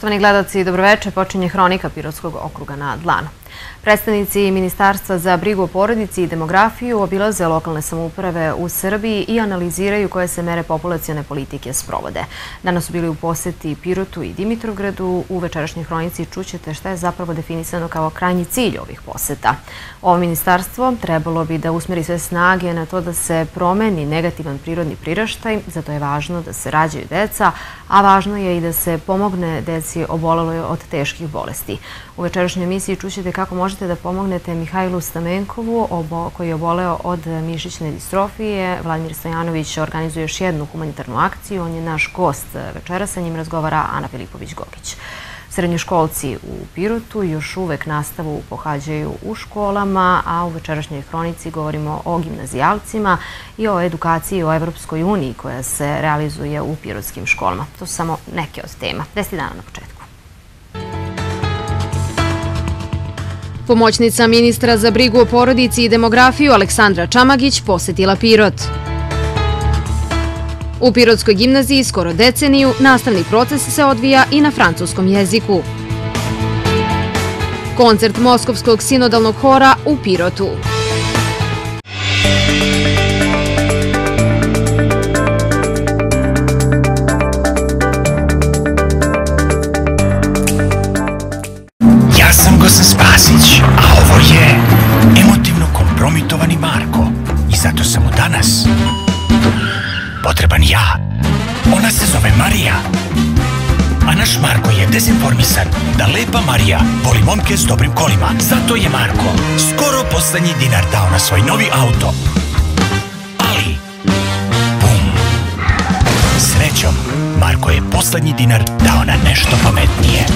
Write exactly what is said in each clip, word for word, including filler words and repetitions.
Poštovani gledalci, dobroveče, počinje hronika Pirotskog okruga na dlanu. Predstavnici Ministarstva za brigu o porodici i demografiju obilaze lokalne samouprave u Srbiji i analiziraju koje se mere populacione politike sprovode. Danas su bili u poseti Pirotu i Dimitrovgradu. U večerašnjoj hronici čućete šta je zapravo definisano kao krajnji cilj ovih poseta. Ovo ministarstvo trebalo bi da usmeri sve snage na to da se promeni negativan prirodni priraštaj, zato je važno da se rađaju deca, a važno je i da se pomogne deci oboleloj od teških bolesti. U večerašnjoj emisiji čućete kako možete da pomognete Mihajlu Stamenkovu, koji je oboleo od mišićne distrofije. Vladimir Stojanović organizuje još jednu humanitarnu akciju. On je naš gost večera, sa njim razgovara Ana Filipović-Gogić. Srednjoškolci u Pirotu još uvek nastavu pohađaju u školama, a u večerašnjoj hronici govorimo o gimnazijalcima i o edukaciji o Evropskoj uniji koja se realizuje u pirotskim školama. To su samo neke od tema. Deset dana na početku. Pomoćnica ministra za brigu o porodici i demografiju Aleksandra Čamagić posetila Pirot. U Pirotskoj gimnaziji skoro deceniju nastavni proces se odvija i na francuskom jeziku. Koncert Moskovskog sinodalnog hora u Pirotu. Ja sam Gosan Spasić, a ovo je emotivno kompromitovani Marko. I zato sam mu danas potreban ja. Ona se zove Marija. A naš Marko je dezinformisan da lepa Marija voli momke s dobrim kolima. Zato je Marko skoro poslednji dinar dao na svoj novi auto. Ali, bum, srećom, Marko je poslednji dinar dao na nešto pametnije.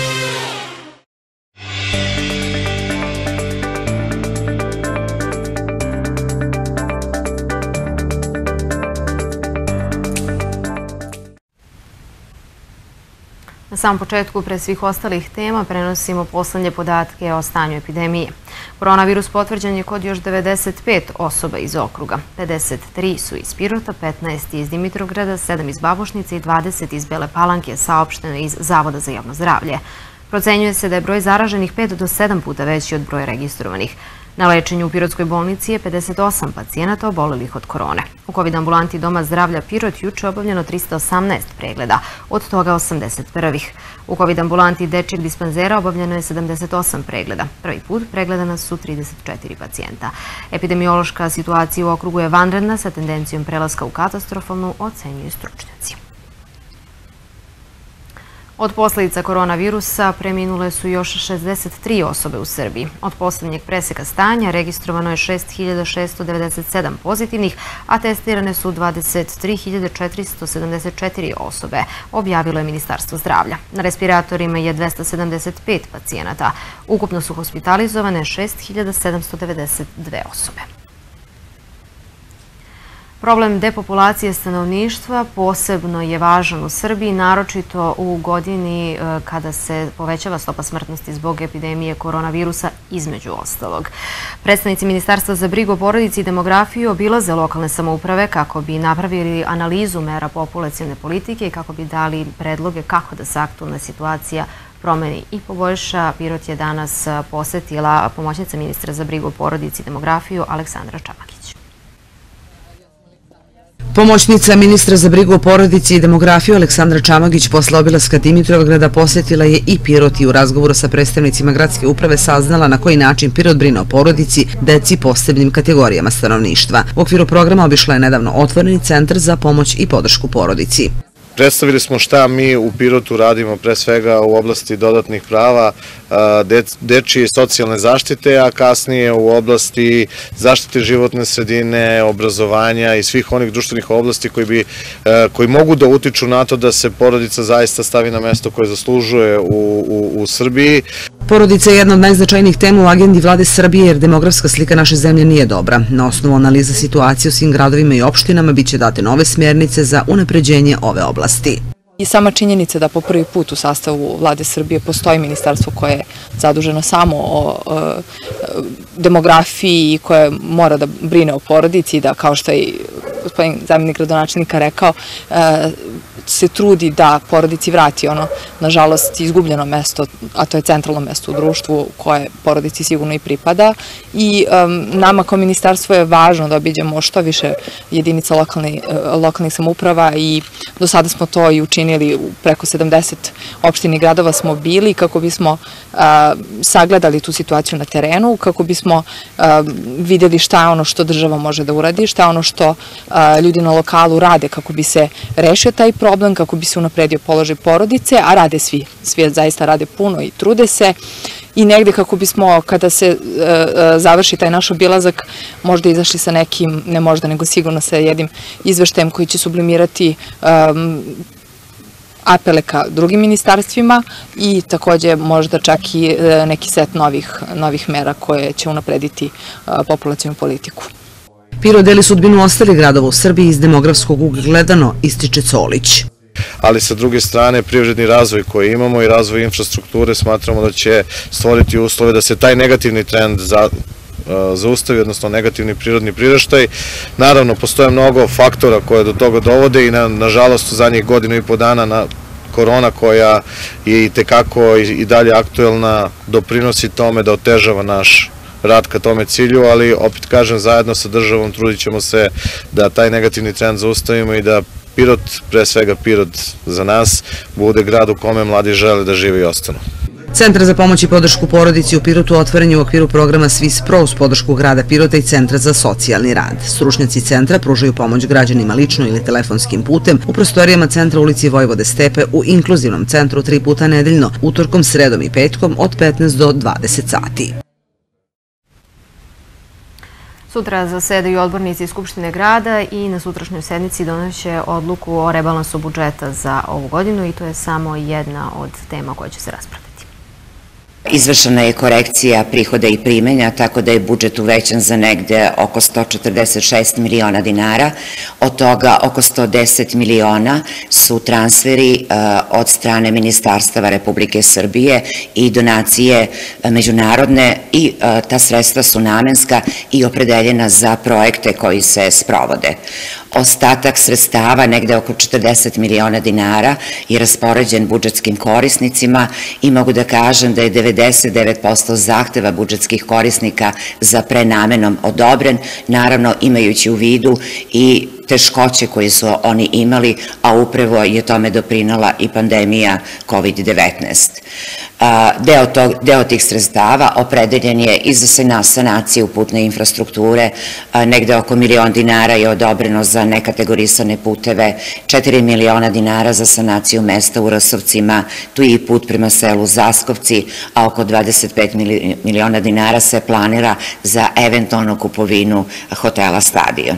Na samom početku, pre svih ostalih tema, prenosimo poslednje podatke o stanju epidemije. Koronavirus potvrđen je kod još devedeset pet osoba iz okruga. pedeset tri su iz Pirota, petnaest iz Dimitrovgrada, sedam iz Babušnice i dvadeset iz Bele Palanke, saopšteno iz Zavoda za javno zdravlje. Procenjuje se da je broj zaraženih pet do sedam puta veći od broja registrovanih. Na lečenju u Pirotskoj bolnici je pedeset osam pacijenata obolelih od korone. U kovid ambulanti Doma zdravlja Pirot juče obavljeno trista osamnaest pregleda, od toga osamdeset prvih. U kovid ambulanti dečijeg dispanzera obavljeno je sedamdeset osam pregleda. Prvi put pregledana su trideset četiri pacijenta. Epidemiološka situacija u okrugu je vanredna sa tendencijom prelaska u katastrofalnu, ocenjuju stručnjaci. Od posljedica koronavirusa preminule su još šezdeset tri osobe u Srbiji. Od poslednjeg preseka stanja registrovano je šest hiljada šesto devedeset sedam pozitivnih, a testirane su dvadeset tri hiljade četiristo sedamdeset četiri osobe, objavilo je Ministarstvo zdravlja. Na respiratorima je dvesta sedamdeset pet pacijenata. Ukupno su hospitalizovane šest hiljada sedamsto devedeset dve osobe. Problem depopulacije stanovništva posebno je važan u Srbiji, naročito u godini kada se povećava stopa smrtnosti zbog epidemije koronavirusa, između ostalog. Predstavnici Ministarstva za brigu o porodici i demografiju obilaze lokalne samouprave kako bi napravili analizu mera populacione politike i kako bi dali predloge kako da se aktualna situacija promeni i poboljša. Pirot je danas posetila pomoćnica ministra za brigu o porodici i demografiju Aleksandra Čamagić. Pomoćnica ministra za brigu o porodici i demografiju Aleksandra Čamagić posle obilaska Dimitrovgrada posetila je i Pirot i u razgovoru sa predstavnicima gradske uprave saznala na koji način Pirot brine o porodici, deci i posebnim kategorijama stanovništva. U okviru programa obišla je nedavno otvoreni centar za pomoć i podršku porodici. Predstavili smo šta mi u Pirotu radimo pre svega u oblasti dodatnih prava, dečije i socijalne zaštite, a kasnije u oblasti zaštite životne sredine, obrazovanja i svih onih društvenih oblasti koji, bi, koji mogu da utiču na to da se porodica zaista stavi na mesto koje zaslužuje u, u, u Srbiji. Porodica je jedna od najznačajnijih tema u agendi vlade Srbije jer demografska slika naše zemlje nije dobra. Na osnovu analiza situacije u svim gradovima i opštinama biće date nove smjernice za unapređenje ove oblasti. I sama činjenica da po prvi put u sastavu vlade Srbije postoji ministarstvo koje je zaduženo samo o demografiji i koje mora da brine o porodici i da, kao što je gospodin zamjenik gradonačelnika rekao, se trudi da porodici vrati ono, nažalost, izgubljeno mesto, a to je centralno mesto u društvu koje porodici sigurno i pripada. I um, nama kao ministarstvo je važno da obiđemo što više jedinica lokalni, lokalnih samouprava i do sada smo to i učinili, u preko sedamdeset opština i gradova smo bili kako bismo uh, sagledali tu situaciju na terenu, kako bismo uh, vidjeli šta je ono što država može da uradi, šta je ono što uh, ljudi na lokalu rade kako bi se rešio taj problem, kako bi se unapredio položaj porodice, a rade svi. Svi zaista rade puno i trude se. I negde kako bismo, kada se uh, završi taj naš obilazak, možda izašli sa nekim, ne možda, nego sigurno sa jednim izveštajem koji će sublimirati um, apele ka drugim ministarstvima i takođe možda čak i uh, neki set novih, novih mera koje će unaprediti uh, populacionu politiku. Pirot deli sudbinu ostalih gradova u Srbiji iz demografskog ugla gledano, ističe Colić. Ali sa druge strane privredni razvoj koji imamo i razvoj infrastrukture smatramo da će stvoriti uslove da se taj negativni trend za, zaustavi, odnosno negativni prirodni priraštaj. Naravno, postoje mnogo faktora koje do toga dovode i na, nažalost u zadnjih godinu i po dana na korona koja je i tekako i dalje aktuelna doprinosi tome da otežava naš rad ka tome cilju, ali opet kažem, zajedno sa državom trudit ćemo se da taj negativni trend zaustavimo i da Pirot, pre svega Pirot za nas, bude grad u kome mladi žele da žive i ostanu. Centar za pomoć i podršku porodici u Pirotu otvoren je u okviru programa Swiss Pro uz podršku grada Pirota i Centra za socijalni rad. Stručnjaci centra pružaju pomoć građanima lično ili telefonskim putem u prostorijama centra ulici Vojvode Stepe u inkluzivnom centru tri puta nedeljno, utorkom, sredom i petkom od petnaest do dvadeset sati. Sutra zasedaju odbornici Skupštine grada i na sutrašnjoj sednici doneće odluku o rebalansu budžeta za ovu godinu i to je samo jedna od tema koja će se raspraviti. Izvršena je korekcija prihoda i primanja, tako da je budžet uvećan za negde oko sto četrdeset šest miliona dinara. Od toga oko sto deset miliona su transferi od strane Ministarstava Republike Srbije i donacije međunarodne i ta sredstva su namenska i opredeljena za projekte koji se sprovode. Ostatak sredstava, negde oko četrdeset miliona dinara, je raspoređen budžetskim korisnicima i mogu da kažem da je devedeset devet posto zahteva budžetskih korisnika za prenamenom odobren, naravno imajući u vidu i teškoće koje su oni imali, a upravo je tome doprinela i pandemija kovid devetnaest. Deo, tog, deo tih sredstava opredeljen je i za sanaciju putne infrastrukture, negde oko milion dinara je odobreno za nekategorisane puteve, četiri miliona dinara za sanaciju mesta u Rasovcima, tu je i put prema selu Zaskovci, a oko dvadeset pet miliona dinara se planira za eventualnu kupovinu hotela Stadion.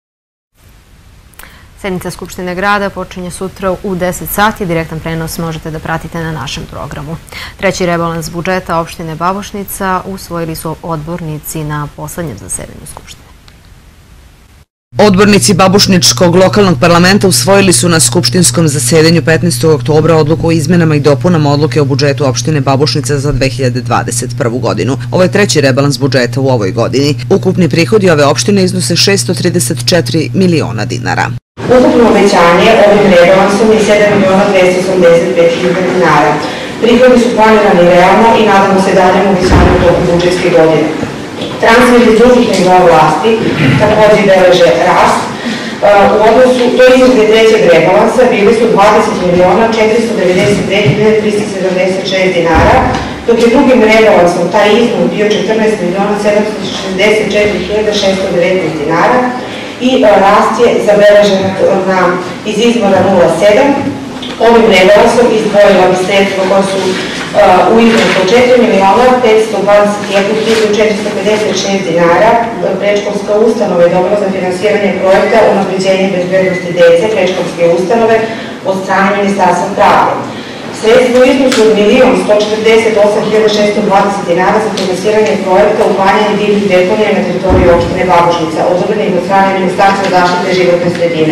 Sednica Skupštine grada počinje sutra u deset sati. Direktan prenos možete da pratite na našem programu. Treći rebalans budžeta opštine Babušnica usvojili su odbornici na poslednjem zasedanju Skupštine. Odbornici Babušničkog lokalnog parlamenta usvojili su na skupštinskom zasedanju petnaestog oktobra odluku o izmenama i dopunama odluke o budžetu opštine Babušnica za dve hiljade dvadeset prvu. godinu. Ovo je treći rebalans budžeta u ovoj godini. Ukupni prihodi ove opštine iznose šesto trideset četiri miliona dinara. Ukupno uvećanje ovim rebalansom je sedam miliona dvesta osamdeset pet hiljada dinara. Prihodi su planirani realno i nadamo se daljem uvećanju toku budžetske godine. Transferi iz drugih nivoa vlasti takođe beleže rast. U odnosu do izrade trećeg rebalansa bili su dvadeset miliona četiristo devedeset pet hiljada trista sedamdeset šest dinara, dok je drugim rebalansom taj iznos bio četrnaest miliona sedamsto šezdeset četiri hiljade šesto devetnaest dinara i rast je zabeležen na, iz izvora nula sedam. Ovim rebalansom izdvojila bi sredstva koja su uh, u iznosu od četiri miliona petsto dvadeset jednu hiljadu četiristo pedeset šest dinara. Predškolska ustanova je dobila za finansiranje projekta unapređenje bezbednosti dece predškolske ustanove od strane Ministarstva pravde. Sredstva u iznosu od milion sto četrdeset osam hiljada šesto dvadeset dinara za finansiranje projekta uklanjanje divljih deponija na teritoriji opštine Babušnica, odobrenih od strane Ministarstva zaštite životne sredine.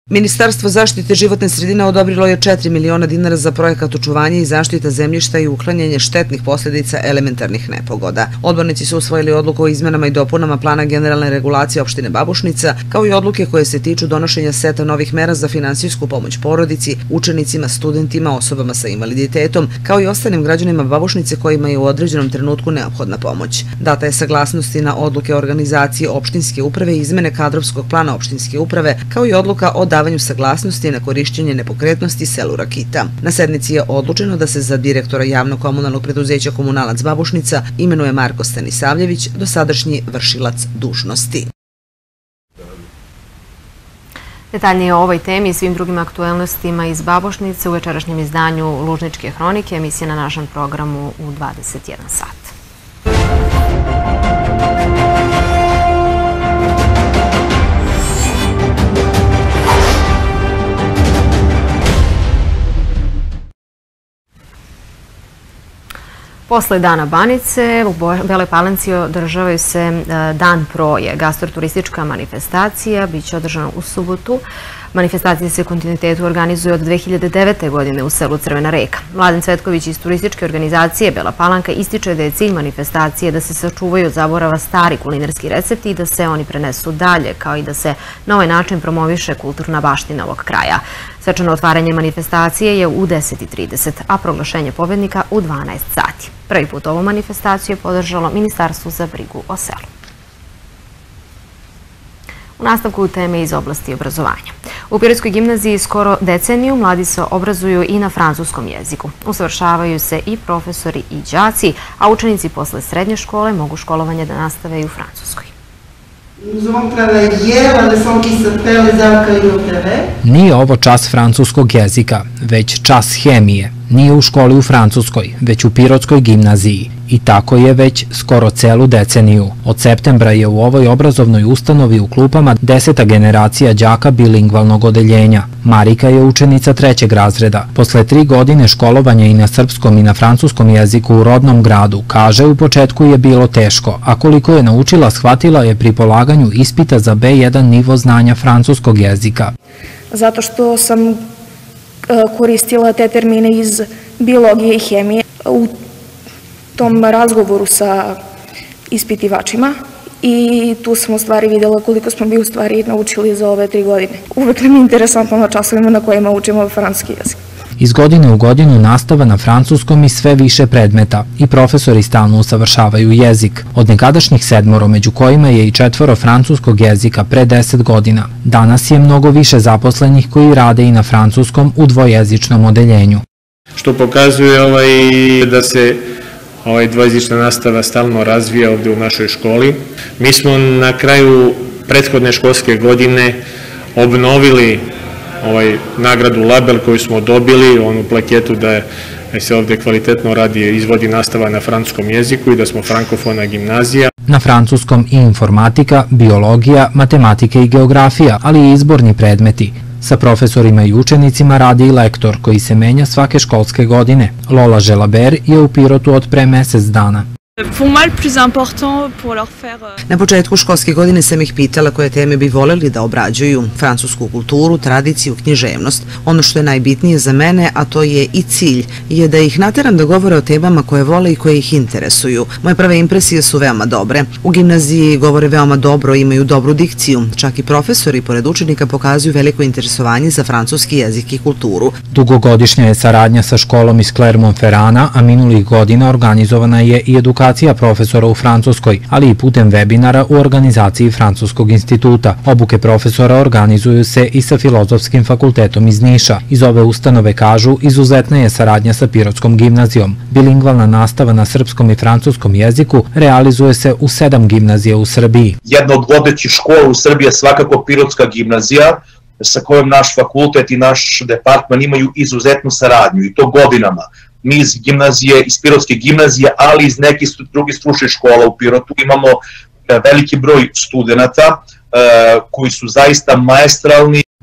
Ministarstvo zaštite životne sredine odobrilo je četiri miliona dinara za projekat očuvanja i zaštita zemljišta i uklanjanje štetnih posljedica elementarnih nepogoda. Odbornici su usvojili odluku o izmenama i dopunama plana generalne regulacije opštine Babušnica, kao i odluke koje se tiču donošenja seta novih mera za finansijsku pomoć porodici, učenicima, studentima, osobama sa invaliditetom, kao i ostalim građanima Babušnice kojima je u određenom trenutku neophodna pomoć. Data je saglasnosti na odluke organizacije opštinske uprave i izmene kadrovskog plana opštinske uprave, kao i odluka o davanju saglasnosti na korišćenje nepokretnosti selu Rakita. Na sednici je odlučeno da se za direktora javno-komunalnog preduzeća Komunalac Babušnica imenuje Marko Stanisavljević, dosadašnji vršilac dužnosti. Detaljnije o ovoj temi i svim drugim aktuelnostima iz Babušnice u večerašnjem izdanju Lužničke hronike, emisija na našem programu u dvadeset jedan sat. Posle Dana Banice u Beloj Palanci održavaju se Dan proje. Gastroturistička manifestacija biće održana u subotu. Manifestacija se u kontinuitetu organizuje od dve hiljade devete. godine u selu Crvena Reka. Mladen Cvetković iz turističke organizacije Bela Palanka ističe da je cilj manifestacije da se sačuvaju od zaborava stari kulinarski recepti i da se oni prenesu dalje, kao i da se na ovaj način promoviše kulturna baština ovog kraja. Svečano otvaranje manifestacije je u deset i trideset, a proglašenje pobednika u dvanaest sati. Prvi put ovu manifestaciju je podržalo Ministarstvo za brigu o selu. U nastavku teme iz oblasti obrazovanja. U Pirotskoj gimnaziji skoro deceniju mladi se obrazuju i na francuskom jeziku. Usavršavaju se i profesori i đaci, a učenici posle srednje škole mogu školovanje da nastave i u Francuskoj. Nije ovo čas francuskog jezika, već čas hemije. Nije u školi u Francuskoj, već u Pirotskoj gimnaziji. I tako je već skoro celu deceniju. Od septembra je u ovoj obrazovnoj ustanovi u klupama deseta generacija đaka bilingvalnog odeljenja. Marika je učenica trećeg razreda. Posle tri godine školovanja i na srpskom i na francuskom jeziku u rodnom gradu, kaže, u početku je bilo teško, a koliko je naučila shvatila je pri polaganju ispita za be jedan nivo znanja francuskog jezika. Zato što sam koristila te termine iz biologije i hemije u tom razgovoru sa ispitivačima i tu sam u stvari vidjela koliko smo bi u stvari naučili za ove tri godine. Uvek nam je interesantno na časovima na kojima učimo francuski jezik. Iz godine u godinu nastava na francuskom i sve više predmeta i profesori stalno usavršavaju jezik. Od nekadašnjih sedmoro, među kojima je i četvoro francuskog jezika pre deset godina, danas je mnogo više zaposlenih koji rade i na francuskom u dvojezičnom odeljenju. Što pokazuje ovaj, da se ovaj dvojezična nastava stalno razvija ovde u našoj školi. Mi smo na kraju prethodne školske godine obnovili ovaj nagradu Label koju smo dobili, onu plaketu da se ovde kvalitetno radi, izvodi nastava na francuskom jeziku i da smo frankofona gimnazija. Na francuskom i informatika, biologija, matematika i geografija, ali i izborni predmeti. Sa profesorima i učenicima radi i lektor koji se menja svake školske godine. Lola Želaber je u Pirotu od pre mesec dana. Na početku školske godine sam ih pitala koje teme bi voljeli da obrađuju, francusku kulturu, tradiciju, književnost. Ono što je najbitnije za mene, a to je i cilj, je da ih nateram da govore o temama koje vole i koje ih interesuju. Moje prve impresije su veoma dobre. U gimnaziji govore veoma dobro, imaju dobru dikciju. Čak i profesori, pored učenika, pokazuju veliko interesovanje za francuski jezik i kulturu. Dugogodišnja je saradnja sa školom iz Clermont-Ferrana, a minulih godina organizovana je i edukacija profesora u Francuskoj, ali i putem webinara u organizaciji Francuskog instituta. Obuke profesora organizuju se i sa Filozofskim fakultetom iz Niša. Iz ove ustanove kažu, izuzetna je saradnja sa Pirotskom gimnazijom. Bilingvalna nastava na srpskom i francuskom jeziku realizuje se u sedam gimnazija u Srbiji. Jedna od vodećih škola u Srbiji je svakako Pirotska gimnazija, sa kojom naš fakultet i naš departman imaju izuzetnu saradnju i to godinama. Mi iz gimnazije, iz Pirotske gimnazije, ali iz nekih drugih stručnih škola u Pirotu imamo veliki broj studenta koji su zaista maestralni.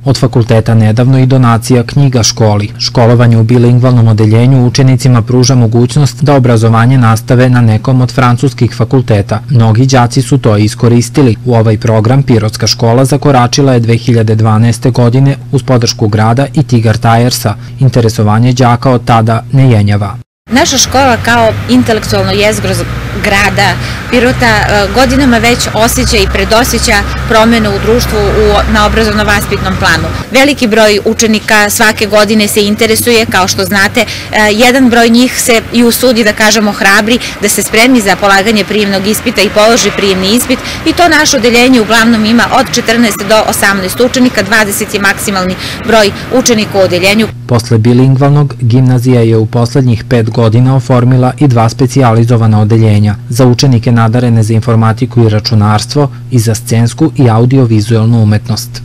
Od fakulteta nedavno i donacija knjiga školi. Školovanje u bilingvalnom odeljenju učenicima pruža mogućnost da obrazovanje nastave na nekom od francuskih fakulteta. Mnogi đaci su to iskoristili. U ovaj program Pirotska škola zakoračila je dve hiljade dvanaeste. godine uz podršku grada i Tigar Tigersa. Interesovanje đaka od tada ne jenjava. Naša škola kao intelektualno jezgro grada Pirota godinama već osjeća i predosjeća promjenu u društvu na obrazovno-vaspitnom planu. Veliki broj učenika svake godine se interesuje, kao što znate, jedan broj njih se i usudi, da kažemo, hrabri da se spremi za polaganje prijemnog ispita i položi prijemni ispit i to naše odeljenje uglavnom ima od četrnaest do osamnaest učenika, dvadeset je maksimalni broj učenika u odeljenju. Posle bilingvalnog, gimnazija je u poslednjih pet godina oformila i dva specijalizovana odeljenja za učenike nadarene za informatiku i računarstvo i za scensku i audiovizualnu umetnost.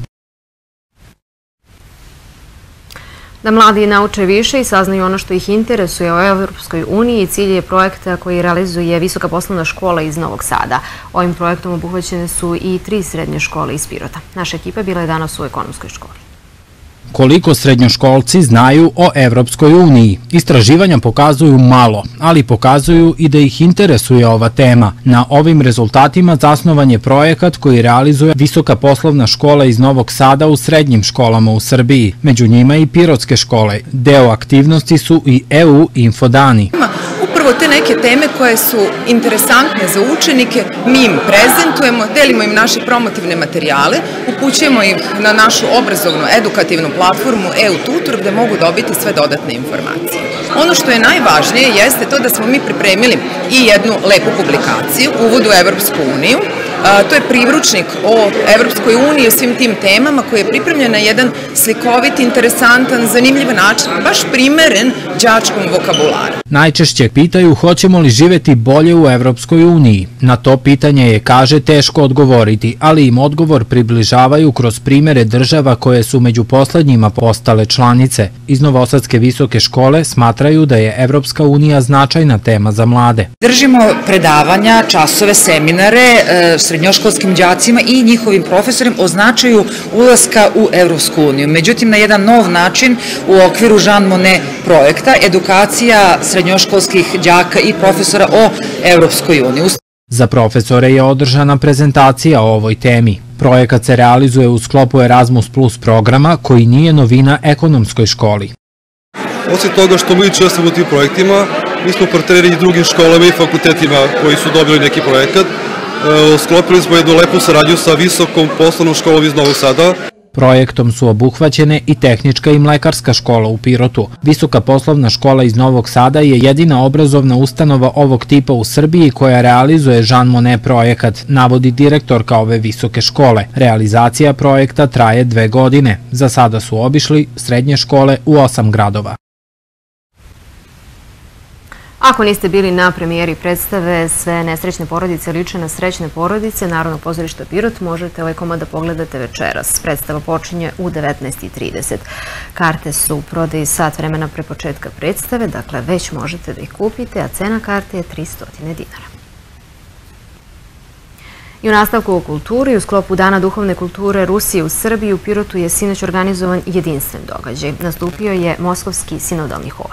Da mladi nauče više i saznaju ono što ih interesuje o Evropskoj uniji, cilj je projekta koji realizuje Visoka poslovna škola iz Novog Sada. Ovim projektom obuhvaćene su i tri srednje škole iz Pirota. Naša ekipa bila je danas u ekonomskoj školi. Koliko srednjoškolci znaju o Evropskoj uniji? Istraživanja pokazuju malo, ali pokazuju i da ih interesuje ova tema. Na ovim rezultatima zasnovan je projekat koji realizuje Visoka poslovna škola iz Novog Sada u srednjim školama u Srbiji. Među njima i pirotske škole. Deo aktivnosti su i E U infodani. Upravo te neke teme koje su interesantne za učenike, mi im prezentujemo, delimo im naše promotivne materijale, upućujemo ih na našu obrazovnu edukativnu platformu E U Tutor gde mogu dobiti sve dodatne informacije. Ono što je najvažnije jeste to da smo mi pripremili i jednu lepu publikaciju, Uvod u Evropsku uniju. To je priručnik o Evropskoj uniji i o svim tim temama koji je pripremljen na jedan slikovit, interesantan, zanimljiv način, baš primeren đačkom vokabularu. Najčešće pitaju hoćemo li živeti bolje u Evropskoj uniji. Na to pitanje je, kaže, teško odgovoriti, ali im odgovor približavaju kroz primere država koje su među poslednjima postale članice. Iz Novosadske visoke škole smatraju da je Evropska unija značajna tema za mlade. Držimo predavanja, časove, seminare srednjoškolskim đacima i njihovim profesorima o značaju ulaska u Evropsku uniju. Međutim, na jedan nov način u okviru Jean Monnet projekta, edukacija srednjoškolskih đaka i profesora o Evropskoj uniji. Za profesore je održana prezentacija o ovoj temi. Projekat se realizuje u sklopu Erasmus plus programa koji nije novina ekonomskoj školi. Osim toga što mi učestvujemo u tim projektima, mi smo partneri i drugim školama i fakultetima koji su dobili neki projekat. Sklopili smo jednu lepu saradnju sa Visokom poslovnom školom iz Novog Sada. Projektom su obuhvaćene i tehnička i mlekarska škola u Pirotu. Visoka poslovna škola iz Novog Sada je jedina obrazovna ustanova ovog tipa u Srbiji koja realizuje Jean Monnet projekat, navodi direktorka ove visoke škole. Realizacija projekta traje dve godine. Za sada su obišli srednje škole u osam gradova. Ako niste bili na premijeri predstave Sve nesrećne porodice liče na srećne porodice Narodnog pozorišta Pirot, možete ovaj komad da pogledate večeras. Predstava počinje u devetnaest i trideset. Karte su u prodaji sat vremena pre početka predstave, dakle već možete da ih kupite, a cena karte je tristo dinara. I u nastavku o kulturi, u sklopu Dana duhovne kulture Rusije u Srbiji, u Pirotu je sinoć organizovan jedinstven događaj. Nastupio je Moskovski sinodalni hor.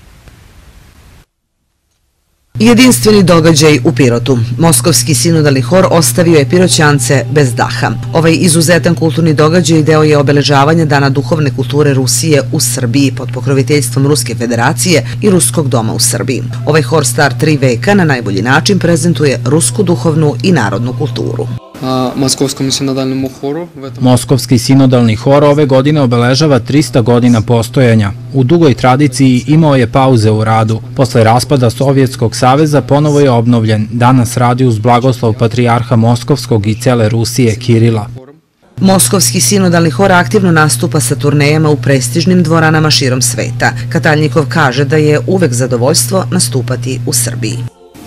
Jedinstveni događaj u Pirotu. Moskovski sinodalni hor ostavio je Piroćance bez daha. Ovaj izuzetan kulturni događaj deo je obeležavanja Dana duhovne kulture Rusije u Srbiji pod pokroviteljstvom Ruske federacije i Ruskog doma u Srbiji. Ovaj hor star tri veka na najbolji način prezentuje rusku duhovnu i narodnu kulturu. Moskovski sinodalni hor ove godine obeležava trista godina postojanja. U dugoj tradiciji imao je pauze u radu. Posle raspada Sovjetskog saveza ponovo je obnovljen. Danas radi uz blagoslov patrijarha Moskovskog i cele Rusije Kirila. Moskovski sinodalni hor aktivno nastupa sa turnejama u prestižnim dvoranama širom sveta. Kataljnikov kaže da je uvek zadovoljstvo nastupati u Srbiji.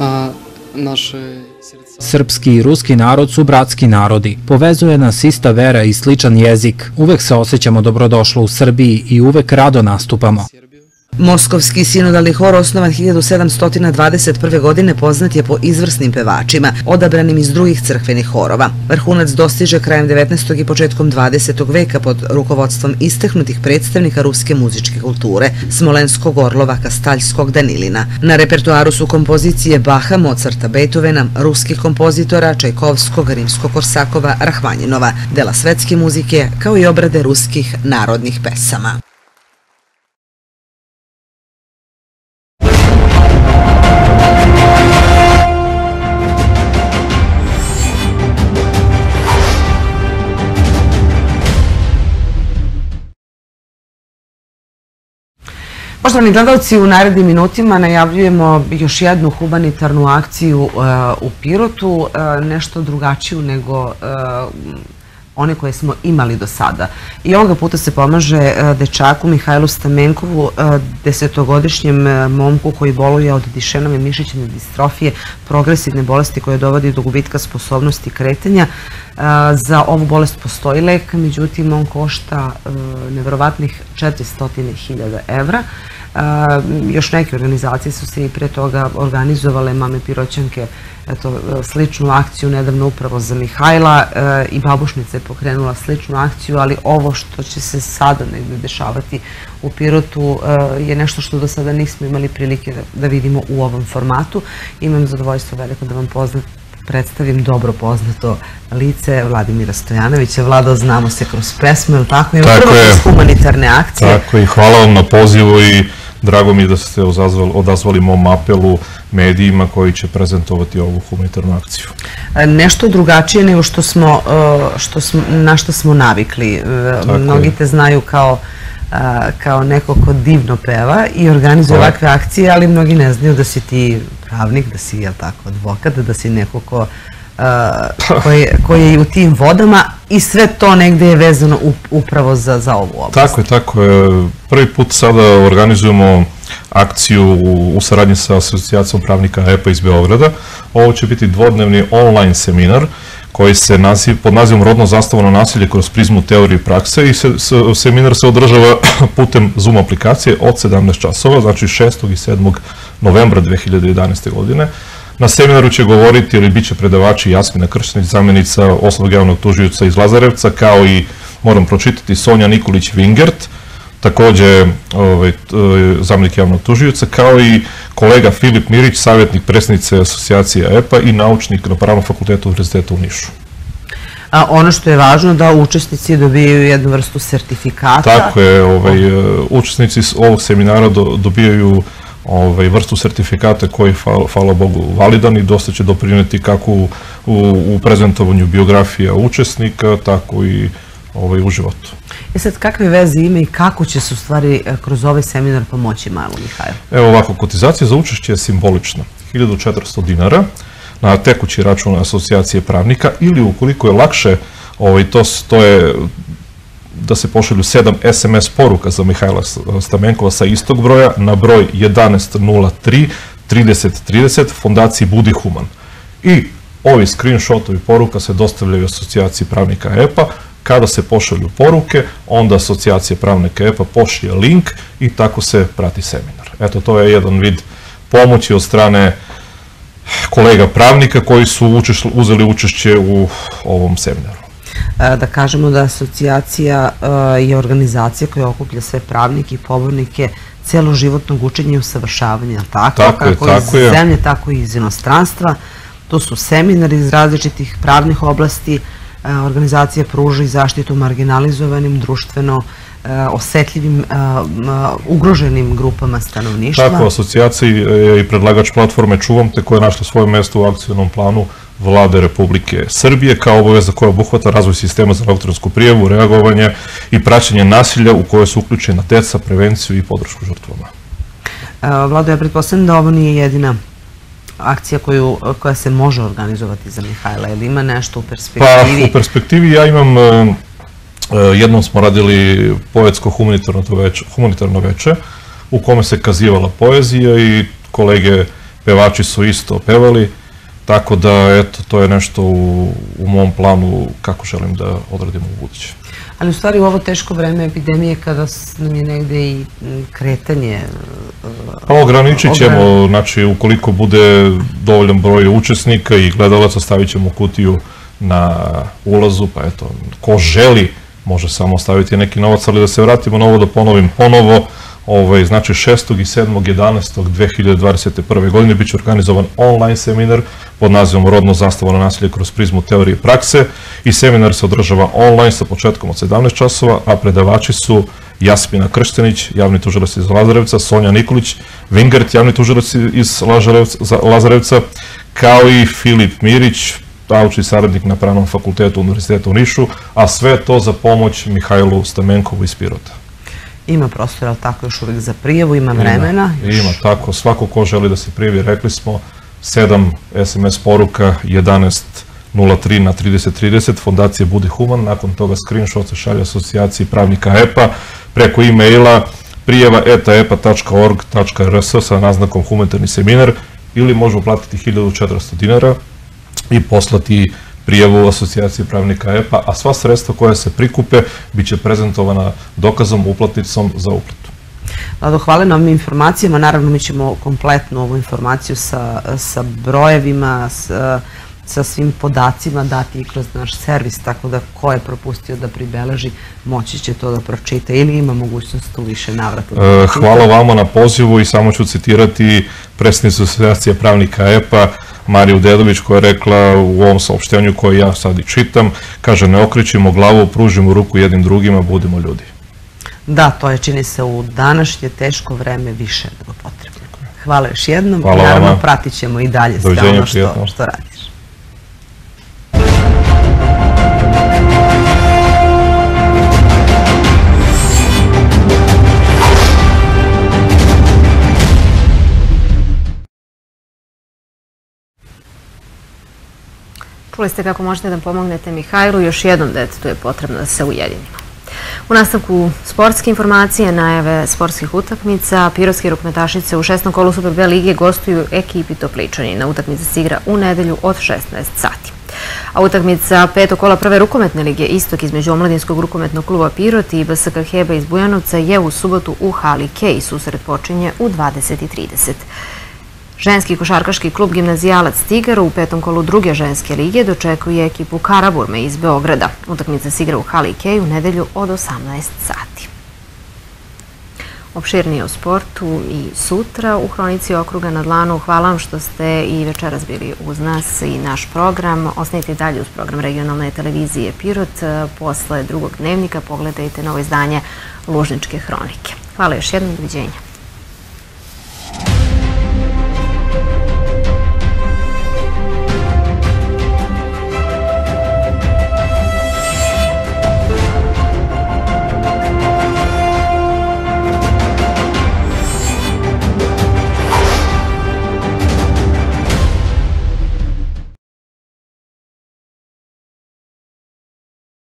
Srpski i ruski narod su bratski narodi. Povezuje nas ista vera i sličan jezik. Uvek se osjećamo dobrodošlo u Srbiji i uvek rado nastupamo. Moskovski sinodalni hor, osnovan hiljadu sedamsto dvadeset prve. godine, poznat je po izvrsnim pevačima, odabranim iz drugih crkvenih horova. Vrhunac dostiže krajem devetnaestog i početkom dvadesetog veka pod rukovodstvom istaknutih predstavnika ruske muzičke kulture, Smolenskog, Orlova, Kastaljskog, Danilina. Na repertoaru su kompozicije Baha, Mozarta, Beethovena, ruskih kompozitora, Čajkovskog, Rimsko-Korsakova, Rahmanjinova, dela svetske muzike, kao i obrade ruskih narodnih pesama. Poštovani gledalci, u narednim minutima najavljujemo još jednu humanitarnu akciju u Pirotu, nešto drugačiju nego one koje smo imali do sada. I ovoga puta se pomaže dečaku Mihajlu Stamenkovu, desetogodišnjem momku koji boluje od Dišenove mišićne distrofije, progresivne bolesti koje dovodi do gubitka sposobnosti kretanja. Za ovu bolest postoji lek, međutim on košta neverovatnih četiristo hiljada evra. Još neke organizacije su se i pre toga organizovale, Mame Piroćanke, sličnu akciju nedavno upravo za Mihajla, i Babušnica je pokrenula sličnu akciju, ali ovo što će se sada negde dešavati u Pirotu je nešto što do sada nismo imali prilike da vidimo u ovom formatu. Imam zadovoljstvo veliko da vam predstavim dobro poznato lice Vladimira Stojanovića. Vlado, znamo se kroz pesmu, je li tako? Ima prvo kroz humanitarne akcije. Tako je, hvala vam na pozivu i drago mi je da ste odazvali mom apelu medijima koji će prezentovati ovu humanitarnu akciju. Nešto drugačije nego što smo, na što smo navikli. Mnogi te znaju kao kao neko ko divno peva i organizuje ovakve akcije, ali mnogi ne znaju da si ti pravnik, da si, jel tako, advokat, da si neko koji je u tim vodama i sve to negde je vezano upravo za ovu oblast. Tako je, tako je. Prvi put sada organizujemo akciju u saradnji sa Asocijacijom pravnika E P A iz Beograda. Ovo će biti dvodnevni online seminar koji se pod nazivom Rodno zastavano nasilje kroz prizmu teorije i prakse, i seminar se održava putem Zoom aplikacije od sedamnaest časova, znači šestog i sedmog novembra dve hiljade jedanaeste. godine. Na seminaru će govoriti ili bit će predavači Jasmina Krštenić, zamjenica osnovnog javnog tužioca iz Lazarevca, kao i, moram pročitati, Sonja Nikolić-Vingert, takođe zamjenik javnog tužioca, kao i kolega Filip Mirić, savjetnik predsjednice Asocijacije E P A i naučnik na Pravnom fakultetu Univerziteta u Nišu. Ono što je važno da učesnici dobijaju jednu vrstu sertifikata. Tako je, učesnici ovog seminara dobijaju vrstu sertifikata koji je, hvala Bogu, validan i dosta će doprineti kako u prezentovanju biografija učesnika, tako i u životu. E sad, kakve veze ima i kako će se u stvari kroz ovaj seminar pomoći malu Mihajlu? Evo ovako, kotizacija za učešće je simbolična. hiljadu četiristo dinara na tekući račun Asocijacije pravnika, ili ukoliko je lakše, to je da se pošalju sedam es em es poruka za Mihajla Stamenkova sa istog broja na broj jedanaest nula tri trideset trideset Fondaciji Budi Human. I ovi screenshotovi poruka se dostavljaju Asocijaciji pravnika E P A. Kada se pošalju poruke, onda Asocijacija pravnika E P A pošalje link i tako se prati seminar. Eto, to je jedan vid pomoći od strane kolega pravnika koji su uzeli učešće u ovom seminaru. Da kažemo da asocijacija je organizacija koja okuplja sve pravnike i pobornike celoživotnog učenja i usavršavanja, tako? Kako iz zemlje, tako i iz inostranstva. To su seminari iz različitih pravnih oblasti. Organizacija pruža i zaštitu marginalizovanim, društveno osetljivim, ugroženim grupama stanovništva. Tako, asocijacija je i predlagač platforme Čuvam te, koja je našla svoje mesto u akcijnom planu Vlade Republike Srbije kao obaveza koja obuhvata razvoj sistema za elektronsku prijavu, reagovanje i praćenje nasilja u koje su uključena deca, prevenciju i podršku žrtvama. Vlado, ja pretpostavljam da ovo nije jedina akcija koja se može organizovati za Mihajla, ili ima nešto u perspektivi? Pa, u perspektivi ja imam, jednom smo radili poetsko humanitarno veče u kome se kazivala poezija i kolege pevači su isto pevali. Tako da, eto, to je nešto u, u mom planu kako želim da odradimo u buduće. Ali u stvari u ovo teško vreme epidemije kada nam je negde i kretanje... Pa ograničit ćemo, znači ukoliko bude dovoljan broj učesnika i gledalaca, stavit ćemo kutiju na ulazu, pa eto, ko želi može samo staviti neki novac, ali da se vratimo na ovo, da ponovim ponovo, znači šestog i sedmog jedanaestog dve hiljade dvadeset prve. godine biće organizovan online seminar pod nazivom Rodno zasnovano nasilje kroz prizmu teorije i prakse i seminar se održava online sa početkom od sedamnaest časova, a predavači su Jasmina Krštenić, javni tužilac iz Lazarevca, Sonja Nikolić, Vingert, javni tužilac iz Lazarevca, kao i Filip Mirić, naučni saradnik na Pravnom fakultetu Univerziteta u Nišu, a sve to za pomoć Mihajlu Stamenkovu iz Pirota. Ima prostora, ali tako još uvijek za prijavu, ima vremena? Ima, tako. Svako ko želi da se prijavi, rekli smo, sedam es em es poruka, jedanaest nula tri na trideset trideset, Fondacija Budi Human, nakon toga screenshot se šalje asocijaciji pravnika E P A, preko e-maila prijava et a e p a tačka org tačka r s sa naznakom humanitarni seminar, ili može uplatiti hiljadu četiristo dinara i poslati prijavu asocijacije pravnika E P A, a sva sredstva koja se prikupe bit će prezentovana dokazom, uplatnicom za uplatu. Vlado, hvala na ovim informacijama. Naravno, mi ćemo kompletnu ovu informaciju sa brojevima, sa svim podacima dati i kroz naš servis, tako da ko je propustio da pribeleži, moći će to da pročita ili ima mogućnost u više navrata. Hvala vama na pozivu i samo ću citirati predsjednicu asocijacije pravnika E P A, Mariju Dedović, koja je rekla u ovom saopštenju koje ja sad i čitam, kaže, ne okrećimo glavu, pružimo ruku jednim drugima, budimo ljudi. Da, to je, čini se, u današnje teško vreme više nego potrebno. Hvala još jednom. Hvala vama. Naravno, pratit ćemo i dalje sve ono što radiš. Čuli ste kako možete da pomognete Mihajlu, još jednom detetu je potrebno da se ujedinimo. U nastavku sportske informacije, najave sportskih utakmica, pirotski rukometašice u šestom kolu Super B lige gostuju ekipi Topličani. Na utakmica se igra u nedelju od šesnaest sati. A utakmica petog kola prve rukometne lige Istok između Omladinskog rukometnog kluba Pirot i B S K Heba iz Bujanovca je u subotu u hali Kej. Susret počinje u dvadeset i trideset. Ženski košarkaški klub Gimnazijalac Tigar u petom kolu druge ženske lige dočekuje ekipu Karaburme iz Beograda. Utakmica se igra u hali Kej u nedelju od osamnaest sati. Opširnije o sportu i sutra u Hronici okruga na dlanu. Hvala vam što ste i večeras bili uz nas i naš program. Ostanite dalje uz program regionalne televizije Pirot. Posle drugog dnevnika pogledajte novo izdanje Lužničke hronike. Hvala još jednom, doviđenja.